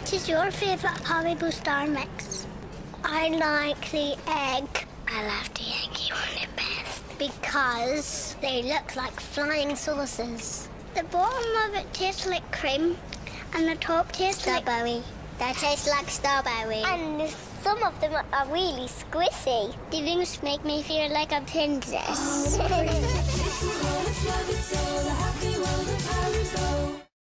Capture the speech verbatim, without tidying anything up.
Which is your favourite Haribo Starmix? I like the egg. I love the eggy one the best because they look like flying saucers. The bottom of it tastes like cream and the top tastes like... Strawberry. That tastes like strawberry. And some of them are really squishy. The rings make me feel like a princess.